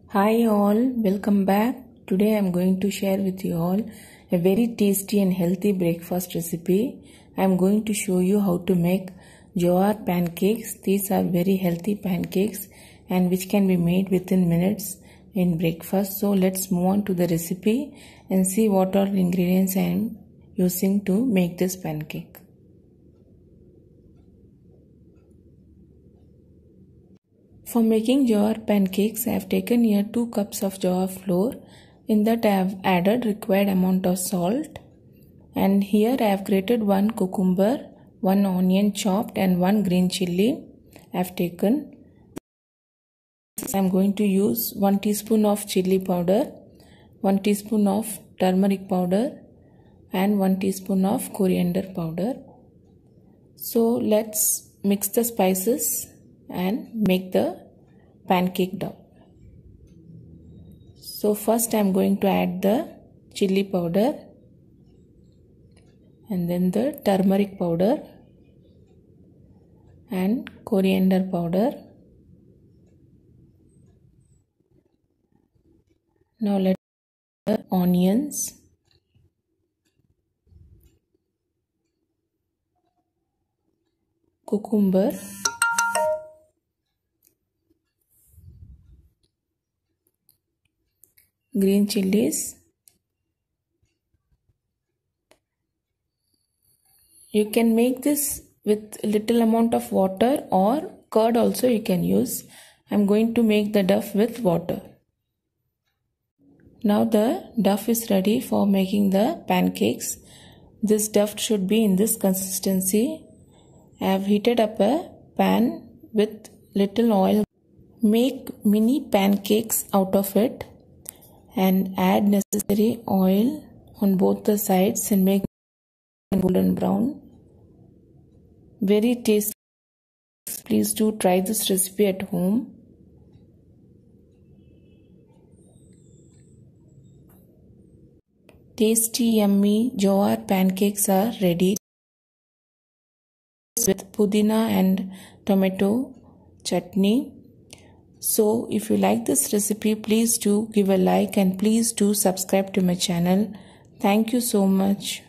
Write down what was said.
Hi all, welcome back. Today I am going to share with you all a very tasty and healthy breakfast recipe. I am going to show you how to make Jowar pancakes. These are very healthy pancakes and which can be made within minutes in breakfast. So let's move on to the recipe and see what all ingredients I am using to make this pancake. For making jowar pancakes, I have taken here 2 cups of jowar flour. In that I have added required amount of salt. And here I have grated 1 cucumber, 1 onion chopped and 1 green chilli I have taken. I am going to use 1 teaspoon of chilli powder, 1 teaspoon of turmeric powder and 1 teaspoon of coriander powder. So let's mix the spices and make the pancake dough. So first I am going to add the chilli powder and then the turmeric powder and coriander powder. Now let's add the onions, cucumber, green chilies. You can make this with little amount of water or curd also you can use. I am going to make the dough with water. Now the dough is ready for making the pancakes. This dough should be in this consistency. I have heated up a pan with little oil. Make mini pancakes out of it and add necessary oil on both the sides and make golden brown. Very tasty. Please do try this recipe at home. Tasty, yummy jowar pancakes are ready with pudina and tomato chutney. So if you like this recipe, please do give a like and please do subscribe to my channel. Thank you so much.